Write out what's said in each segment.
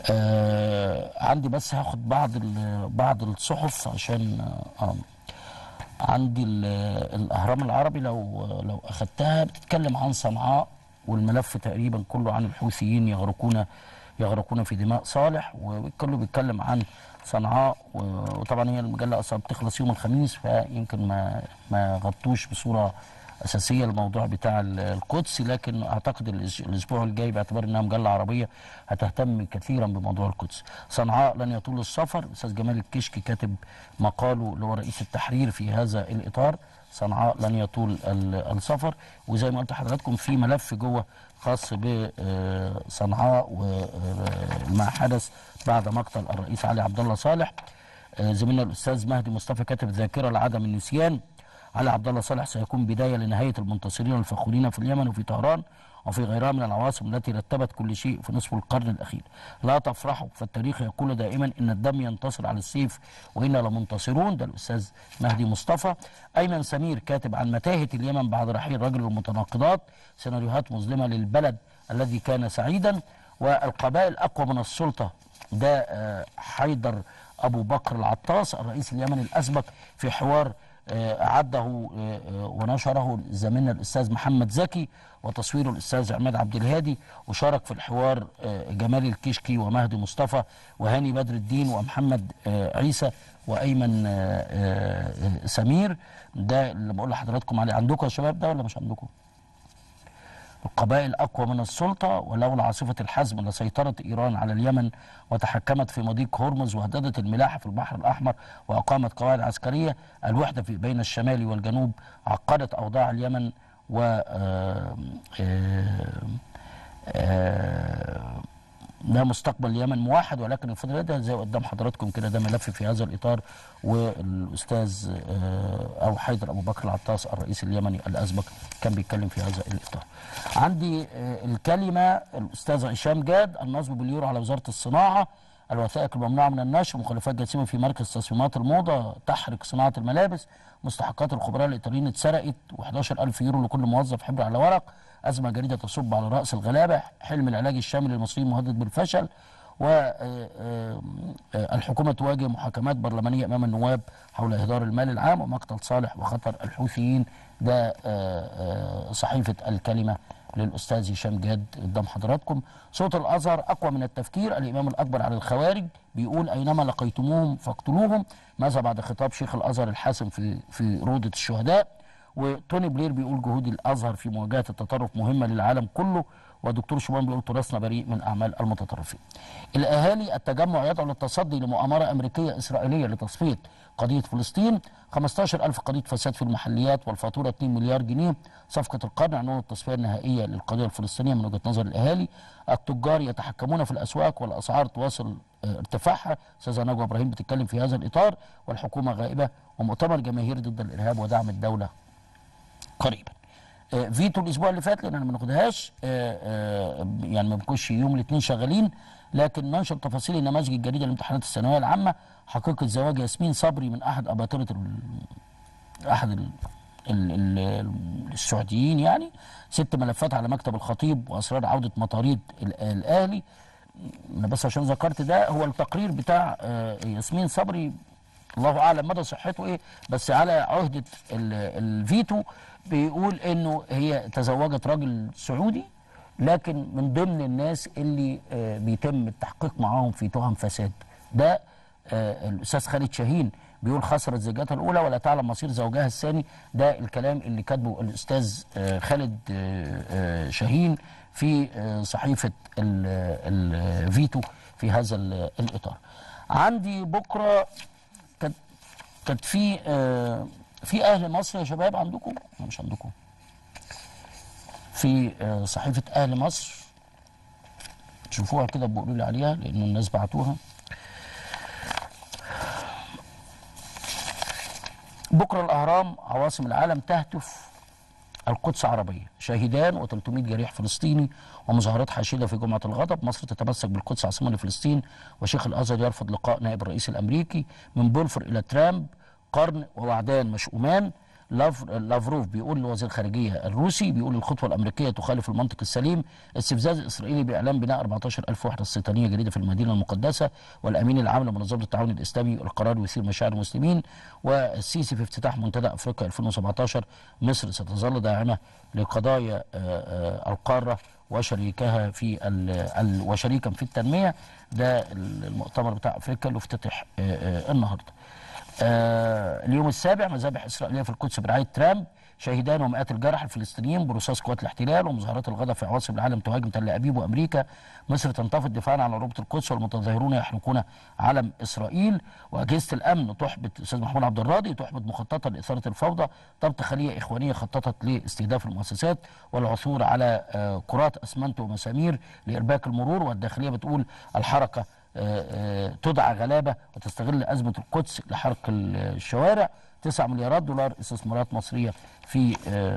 عندي بس هاخد بعض الصحف عشان عندي الاهرام العربي لو اخدتها بتتكلم عن صنعاء، والملف تقريبا كله عن الحوثيين يغرقون في دماء صالح، وكله بيتكلم عن صنعاء. وطبعا هي المجله اصلا بتخلص يوم الخميس، فيمكن ما غطوش بصوره اساسيه الموضوع بتاع القدس، لكن اعتقد الاسبوع الجاي باعتبار انها مجله عربيه هتهتم كثيرا بموضوع القدس. صنعاء لن يطول السفر، استاذ جمال الكشكي كاتب مقاله اللي هو رئيس التحرير في هذا الاطار. صنعاء لن يطول السفر، وزي ما قلت لحضراتكم في ملف جوه خاص بصنعاء وما حدث بعد مقتل الرئيس علي عبد الله صالح. زميلنا الاستاذ مهدي مصطفى كاتب ذاكره لعدم النسيان. علي عبد الله صالح سيكون بدايه لنهايه المنتصرين الفخورين في اليمن وفي طهران وفي غيرها من العواصم التي رتبت كل شيء في نصف القرن الاخير. لا تفرحوا، فالتاريخ يقول دائما ان الدم ينتصر على السيف وانا لمنتصرون. ده الاستاذ مهدي مصطفى. ايمن سمير كاتب عن متاهه اليمن بعد رحيل رجل المتناقضات، سيناريوهات مظلمه للبلد الذي كان سعيدا. والقبائل اقوى من السلطه، ده حيدر ابو بكر العطاس الرئيس اليمني الاسبق في حوار أعده ونشره زميلنا الأستاذ محمد زكي وتصويره الأستاذ عماد عبد الهادي، وشارك في الحوار جمال الكشكي ومهدي مصطفى وهاني بدر الدين ومحمد عيسى وأيمن سمير. ده اللي بقول لحضراتكم عليه. عندكم يا شباب ده ولا مش عندكم؟ القبائل أقوى من السلطة، ولولا عاصفة الحزم لسيطرت إيران على اليمن وتحكمت في مضيق هرمز وهددت الملاحة في البحر الأحمر وأقامت قواعد عسكرية. الوحدة بين الشمال والجنوب عقدت أوضاع اليمن و ده مستقبل اليمن موحد، ولكن الفترة ده زي قدام حضراتكم كده ده ملف في هذا الإطار، والأستاذ أو حيدر أبو بكر العطاس الرئيس اليمني الأسبق كان بيتكلم في هذا الإطار. عندي الكلمة الأستاذ هشام جاد. النصب باليورو على وزارة الصناعة، الوثائق الممنوعة من النشر، مخالفات جسيمة في مركز تصميمات الموضة تحرق صناعة الملابس، مستحقات الخبراء الإيطاليين اتسرقت، و11,000 يورو لكل موظف حبر على ورق، أزمة جديدة تصب على رأس الغلابة، حلم العلاج الشامل للمصريين مهدد بالفشل، والحكومة تواجه محاكمات برلمانية أمام النواب حول إهدار المال العام، ومقتل صالح وخطر الحوثيين. ده صحيفة الكلمة للأستاذ هشام جاد قدام حضراتكم. صوت الأزهر أقوى من التفكير، الإمام الأكبر على الخوارج بيقول أينما لقيتموهم فاقتلوهم. ماذا بعد خطاب شيخ الأزهر الحاسم في روضة الشهداء. وتوني بلير بيقول جهود الأزهر في مواجهة التطرف مهمة للعالم كله. ودكتور شومان بيقول تراثنا بريء من أعمال المتطرفين. الأهالي التجمع يدعو للتصدي لمؤامرة أمريكية إسرائيلية لتصفية قضية فلسطين. 15,000 قضية فساد في المحليات والفاتورة 2 مليار جنيه. صفقة القرن عنوان التصفية النهائية للقضية الفلسطينية من وجهة نظر الأهالي. التجار يتحكمون في الأسواق والأسعار تواصل ارتفاعها. أستاذة نجوى إبراهيم بتتكلم في هذا الإطار. والحكومة غائبة، ومؤتمر جماهيري ضد الإرهاب ودعم الدولة قريبا. فيتو الاسبوع اللي فات لان انا ما ناخدهاش يعني ما بنكونش يوم الاثنين شغالين، لكن ننشر تفاصيل النماذج الجديده لامتحانات الثانويه العامه. حقيقه زواج ياسمين صبري من احد اباطره السعوديين يعني. 6 ملفات على مكتب الخطيب واسرار عوده مطاريد الاهلي. انا بس عشان ذكرت ده هو التقرير بتاع ياسمين صبري، الله اعلم مدى صحته ايه، بس على عهده الفيتو بيقول انه هي تزوجت راجل سعودي، لكن من ضمن الناس اللي بيتم التحقيق معاهم في تهم فساد. ده الاستاذ خالد شاهين بيقول خسرت زوجتها الاولى ولا تعلم مصير زوجها الثاني. ده الكلام اللي كاتبه الاستاذ خالد شاهين في صحيفه الفيتو في هذا الاطار. عندي بكره كانت في أهل مصر يا شباب. عندكم مش عندكم؟ في صحيفة أهل مصر، تشوفوها كده بيقولوا لي عليها لأن الناس بعتوها. بكرة الأهرام عواصم العالم تهتف القدس عربية، شاهدان و300 جريح فلسطيني ومظاهرات حاشدة في جمعة الغضب. مصر تتمسك بالقدس عاصمة لفلسطين، وشيخ الأزهر يرفض لقاء نائب الرئيس الأمريكي. من بولفر إلى ترامب قرن ووعدان مشؤومان. لافروف بيقول لوزير الخارجيه الروسي، بيقول الخطوه الامريكيه تخالف المنطق السليم. استفزاز اسرائيلي باعلان بناء 14,000 وحده استيطانيه جديده في المدينه المقدسه، والامين العام لمنظمه التعاون الاسلامي القرار يثير مشاعر المسلمين. والسيسي في افتتاح منتدى افريقيا 2017 مصر ستظل داعمه لقضايا القاره وشريكها في وشريكا في التنميه. ده المؤتمر بتاع افريقيا اللي افتتح النهارده. اليوم السابع مذابح إسرائيلية في القدس برعاية ترامب، شهدان ومئات الجرحى الفلسطينيين برصاص قوات الاحتلال، ومظاهرات الغضب في عواصم العالم تهاجم تل أبيب وأمريكا. مصر تنتفض دفاعا عن عروبة القدس، والمتظاهرون يحرقون علم إسرائيل. وأجهزة الأمن تحبط، الأستاذ محمود عبد الراضي، تحبط مخططا لإثارة الفوضى. ضبط خلية إخوانية خططت لاستهداف المؤسسات والعثور على كرات أسمنت ومسامير لإرباك المرور. والداخلية بتقول الحركة تدعى غلابة وتستغل أزمة القدس لحرق الشوارع. 9 مليارات دولار استثمارات مصرية في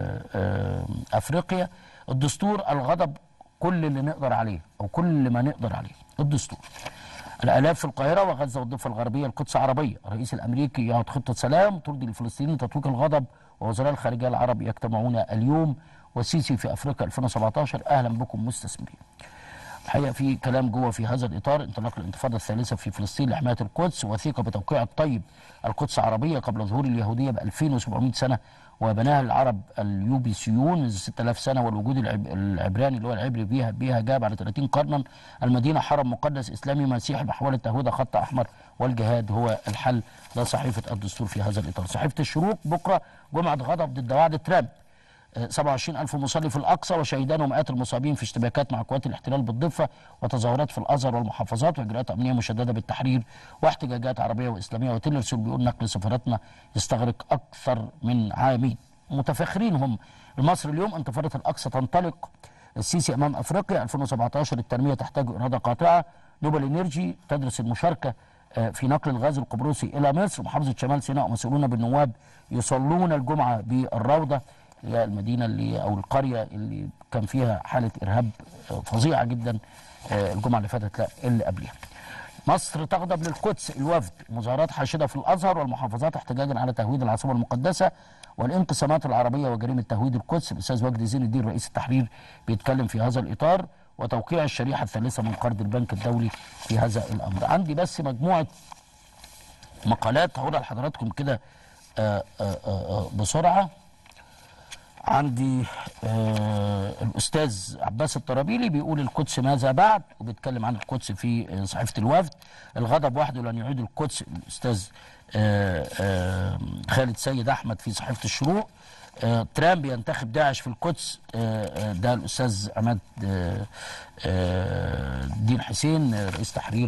أفريقيا. الدستور الغضب كل اللي نقدر عليه أو كل ما نقدر عليه. الدستور الآلاف في القاهرة وغزة والضفة الغربية القدس عربية. الرئيس الأمريكي يعد خطة سلام ترضي الفلسطينيين تطويق الغضب. ووزراء الخارجية العرب يجتمعون اليوم. والسيسي في أفريقيا 2017 أهلا بكم مستثمرين. الحقيقه في كلام جوه في هذا الاطار. انطلاق الانتفاضه الثالثه في فلسطين لحمايه القدس، وثيقه بتوقيع الطيب القدس عربيه قبل ظهور اليهوديه ب 2700 سنه وبناها العرب اليوبيسيون منذ 6000 سنه، والوجود العبراني اللي هو العبري بيها جاب على 30 قرنا. المدينه حرم مقدس اسلامي مسيحي بحوال التهويده خط احمر، والجهاد هو الحل. ده صحيفه الدستور في هذا الاطار. صحيفه الشروق بكره جمعه غضب ضد وعد ترامب. 27,000 مصلي في الأقصى، وشهدان ومئات المصابين في اشتباكات مع قوات الاحتلال بالضفة، وتظاهرات في الأزهر والمحافظات، وإجراءات أمنية مشددة بالتحرير، واحتجاجات عربية وإسلامية. وتيلرسون بيقول نقل سفارتنا يستغرق أكثر من عامين. متفاخرين هم. المصري اليوم انتفاضة الأقصى تنطلق. السيسي أمام أفريقيا 2017 التنمية تحتاج إرادة قاطعة. نوبل إنرجي تدرس المشاركة في نقل الغاز القبرصي إلى مصر. محافظة شمال سيناء مسؤولون بالنواب يصلون الجمعة بالروضة، هي المدينة اللي أو القرية اللي كان فيها حالة إرهاب فظيعة جدا الجمعة اللي فاتت، لا اللي قبلها. مصر تغضب للقدس الوفد. مظاهرات حاشدة في الأزهر والمحافظات احتجاجا على تهويد العاصمة المقدسة والانقسامات العربية وجريمة تهويد القدس. الأستاذ وجدي زين الدين رئيس التحرير بيتكلم في هذا الإطار. وتوقيع الشريحة الثالثة من قرض البنك الدولي في هذا الأمر. عندي بس مجموعة مقالات هقولها لحضراتكم كده بسرعة. عندي الأستاذ عباس الطرابيلي بيقول القدس ماذا بعد، وبيتكلم عن القدس في صحيفة الوفد. الغضب وحده لن يعيد القدس، الأستاذ خالد سيد أحمد في صحيفة الشروق. ترامب ينتخب داعش في القدس، ده الأستاذ عماد الدين حسين رئيس تحرير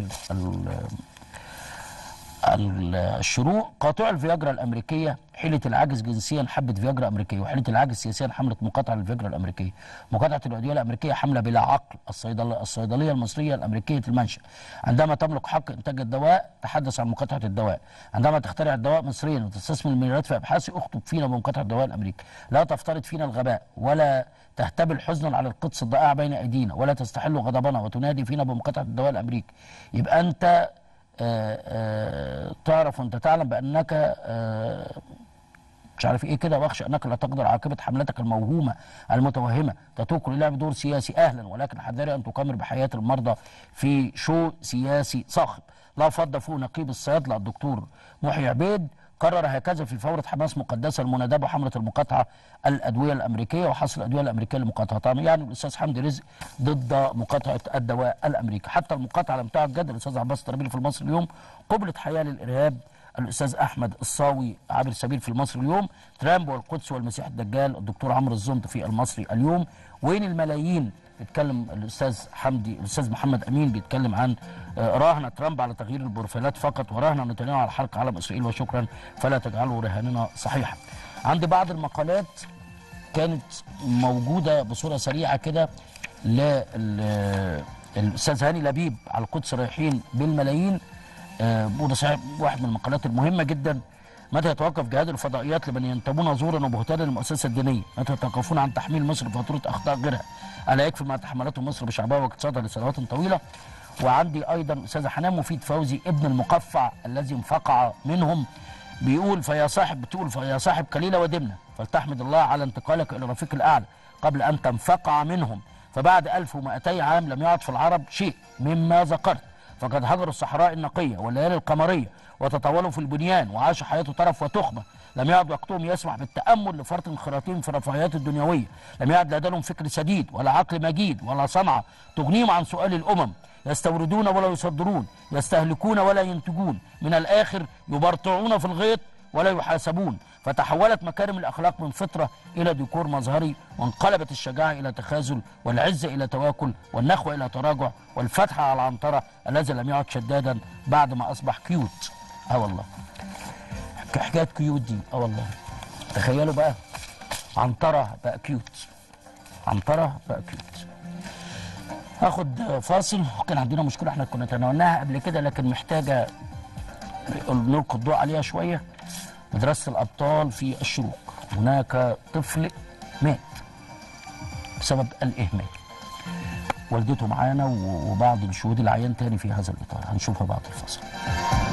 الشروق. قاطع الفياجرا الامريكيه حيله العاجز جنسيا حبت فياجرا امريكيه، وحيله العاجز سياسيا حملت مقاطعه للفياجرا الامريكيه. مقاطعه الادويه الامريكيه حمله بلا عقل. الصيدليه المصريه الامريكيه المنشا عندما تملك حق انتاج الدواء تحدث عن مقاطعه الدواء. عندما تخترع الدواء مصريا وتستثمر المليارات في ابحاثه اخطب فينا بمقاطعه الدواء الامريكي. لا تفترض فينا الغباء ولا تهتبل حزنا على القدس الضائعه بين ايدينا، ولا تستحل غضبنا وتنادي فينا بمقاطعه الدواء الامريكي. يبقى انت تعرف وانت تعلم بانك مش عارف ايه كده، واخشى انك لا تقدر عاقبه حملتك الموهومه المتوهمه تتوق للعب دور سياسي. اهلا، ولكن حذري ان تقامر بحياه المرضى في شو سياسي صاخب. لا فض فوق نقيب الصيادله الدكتور محي عبيد قرر هكذا في فورة حماس مقدسة المناداة بحملة المقاطعة الأدوية الأمريكية وحصر الأدوية الأمريكية لمقاطعتها. يعني الأستاذ حمدي رزق ضد مقاطعة الدواء الأمريكي. حتى المقاطعة لم تعد جد. الأستاذ عباس الطرابيلي في المصري اليوم قبلة حياة للإرهاب. الأستاذ أحمد الصاوي عابر سبيل في المصري اليوم. ترامب والقدس والمسيح الدجال الدكتور عمرو الزند في المصري اليوم. وين الملايين؟ بيتكلم الأستاذ محمد أمين بيتكلم عن راهن ترامب على تغيير البروفيلات فقط، وراهن نتنياهو على حرق علم إسرائيل وشكرا فلا تجعلوا رهاننا صحيحا. عندي بعض المقالات كانت موجودة بصورة سريعة كده للأستاذ هاني لبيب على القدس رايحين بالملايين. وده صحيح واحد من المقالات المهمة جدا. متى يتوقف جهاد الفضائيات لمن ينتمون زورا وبهتانا للمؤسسة الدينية؟ متى يتوقفون عن تحميل مصر فاتورة أخطاء غيرها؟ ألا يكفي ما تحملته مصر بشعبها واقتصادها لسنوات طويلة؟ وعندي أيضا أستاذة حنان مفيد فوزي ابن المقفع الذي انفقع منهم بتقول فيا صاحب كليلة ودمنة فلتحمد الله على انتقالك إلى الرفيق الأعلى قبل أن تنفقع منهم، فبعد 1200 عام لم يعد في العرب شيء مما ذكرت، فقد هجروا الصحراء النقية والليالي القمرية وتطاولوا في البنيان وعاشوا حياة ترف وتخمة، لم يعد وقتهم يسمح بالتأمل لفرط انخراطهم في الرفاهيات الدنيوية، لم يعد لديهم فكر سديد ولا عقل مجيد ولا صنعة تغنيهم عن سؤال الأمم، يستوردون ولا يصدرون، يستهلكون ولا ينتجون، من الآخر يبرطعون في الغيط ولا يحاسبون، فتحولت مكارم الأخلاق من فطرة إلى ديكور مظهري، وانقلبت الشجاعة إلى تخاذل، والعزة إلى تواكل، والنخوة إلى تراجع، والفتح على العنطرة الذي لم يعد شدادا بعد ما أصبح كيوت. والله حكاية كيوت دي، والله تخيلوا بقى، عنطرة بقى كيوت، عنطرة بقى كيوت. هاخد فاصل. كان عندنا مشكلة احنا كنا تناولناها قبل كده لكن محتاجة نلقي الضوء عليها شوية. مدرسة الأبطال في الشروق، هناك طفل مات بسبب الإهمال، والدته معانا وبعض الشهود العيان تاني في هذا الإطار، هنشوفها بعد الفاصل.